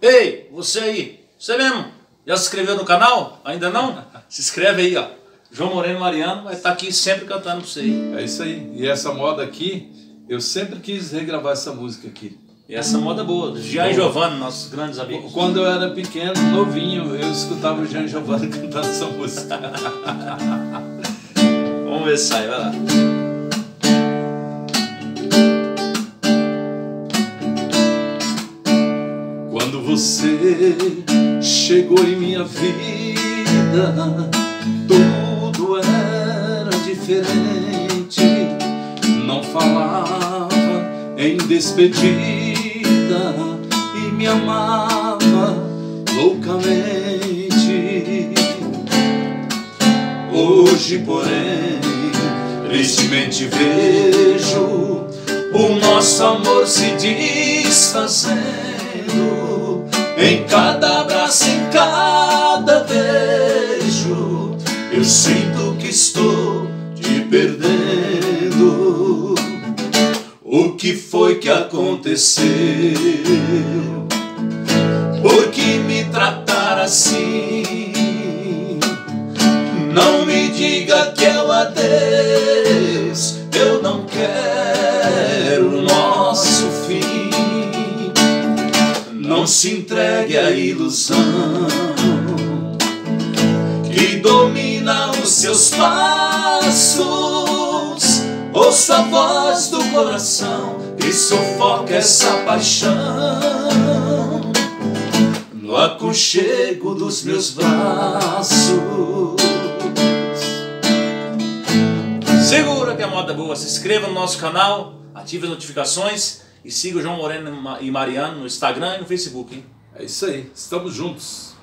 Ei, você aí, você mesmo, já se inscreveu no canal? Ainda não? Se inscreve aí, ó. João Moreno Mariano vai estar aqui sempre cantando pra você aí. É isso aí. E essa moda aqui, eu sempre quis regravar essa música aqui. E essa moda boa, do Jean e Giovanni, nossos grandes amigos. Quando eu era pequeno, novinho, eu escutava o Jean e Giovanni cantando essa música. Vamos ver se sai, vai lá. Quando você chegou em minha vida, tudo era diferente. Não falava em despedida e me amava loucamente. Hoje, porém, tristemente vejo o nosso amor se desfazendo. Em cada abraço, em cada beijo, eu sinto que estou te perdendo. O que foi que aconteceu? Por que me tratar assim? Não me diga que é o adeus, eu não quero o nosso fim. Não se entregue à ilusão que domina os seus passos. Ouça a voz do coração que sufoca essa paixão no aconchego dos meus braços. Segura que a moda é boa, se inscreva no nosso canal, ative as notificações e siga o João Moreno e Mariano no Instagram e no Facebook, hein? É isso aí, estamos juntos.